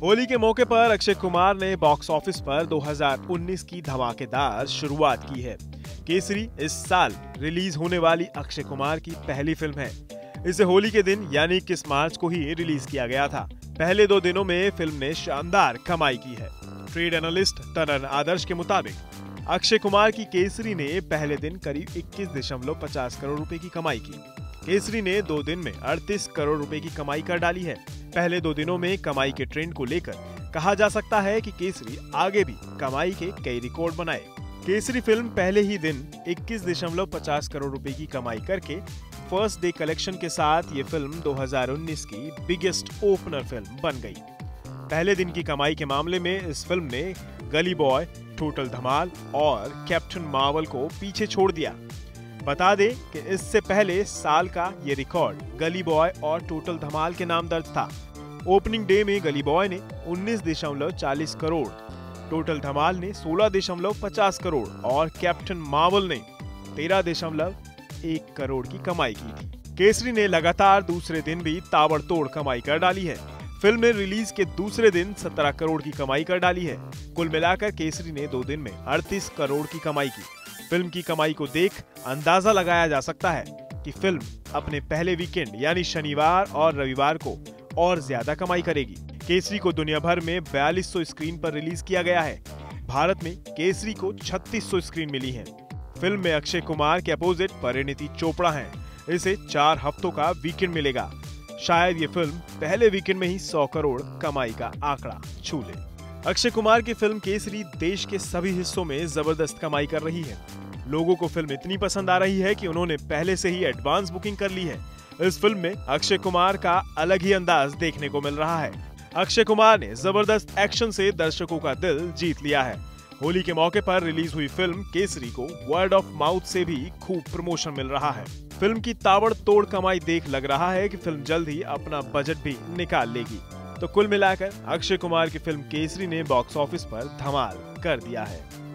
होली के मौके पर अक्षय कुमार ने बॉक्स ऑफिस पर 2019 की धमाकेदार शुरुआत की है। केसरी इस साल रिलीज होने वाली अक्षय कुमार की पहली फिल्म है। इसे होली के दिन यानी 21 मार्च को ही रिलीज किया गया था। पहले 2 दिनों में फिल्म ने शानदार कमाई की है। ट्रेड एनालिस्ट तरन आदर्श के मुताबिक अक्षय कुमार की केसरी ने पहले दिन करीब 21.50 करोड़ रुपए की कमाई की। केसरी ने 2 दिन में 38 करोड़ रुपए की कमाई कर डाली है। पहले 2 दिनों में कमाई के ट्रेंड को लेकर कहा जा सकता है कि केसरी आगे भी कमाई के कई रिकॉर्ड बनाए। केसरी फिल्म पहले ही दिन 21.50 करोड़ रुपए की कमाई करके फर्स्ट डे कलेक्शन के साथ ये फिल्म 2019 की बिगेस्ट ओपनर फिल्म बन गई। पहले दिन की कमाई के मामले में इस फिल्म ने गली बॉय, टोटल धमाल और कैप्टन मार्वल को पीछे छोड़ दिया। बता दें कि इससे पहले साल का ये रिकॉर्ड गली बॉय और टोटल धमाल के नाम दर्ज था। ओपनिंग डे में गली बॉय ने 19.40 करोड़, टोटल धमाल ने 16.50 करोड़ और कैप्टन मार्वल ने 13.1 करोड़ की कमाई की थी। केसरी ने लगातार दूसरे दिन भी ताबड़तोड़ कमाई कर डाली है। फिल्म ने रिलीज के दूसरे दिन 17 करोड़ की कमाई कर डाली है। कुल मिलाकर केसरी ने 2 दिन में 38 करोड़ की कमाई की। फिल्म की कमाई को देख अंदाजा लगाया जा सकता है कि फिल्म अपने पहले वीकेंड यानी शनिवार और रविवार को और ज्यादा कमाई करेगी। केसरी को दुनिया भर में 4200 स्क्रीन पर रिलीज किया गया है। भारत में केसरी को 3600 स्क्रीन मिली है। फिल्म में अक्षय कुमार के अपोजिट परिणीति चोपड़ा हैं। इसे 4 हफ्तों का वीकेंड मिलेगा। शायद ये फिल्म पहले वीकेंड में ही 100 करोड़ कमाई का आंकड़ा छू ले। अक्षय कुमार की फिल्म केसरी देश के सभी हिस्सों में जबरदस्त कमाई कर रही है। लोगों को फिल्म इतनी पसंद आ रही है कि उन्होंने पहले से ही एडवांस बुकिंग कर ली है। इस फिल्म में अक्षय कुमार का अलग ही अंदाज देखने को मिल रहा है। अक्षय कुमार ने जबरदस्त एक्शन से दर्शकों का दिल जीत लिया है। होली के मौके पर रिलीज हुई फिल्म केसरी को वर्ड ऑफ माउथ से भी खूब प्रमोशन मिल रहा है। फिल्म की ताबड़तोड़ कमाई देख लग रहा है कि फिल्म जल्द ही अपना बजट भी निकाल लेगी। तो कुल मिलाकर अक्षय कुमार की फिल्म केसरी ने बॉक्स ऑफिस पर धमाल कर दिया है।